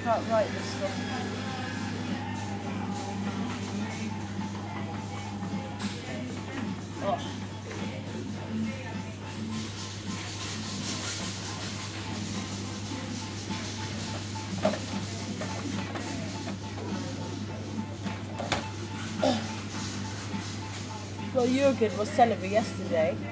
can't write this stuff. Oh. Well, Jurgen was telling me yesterday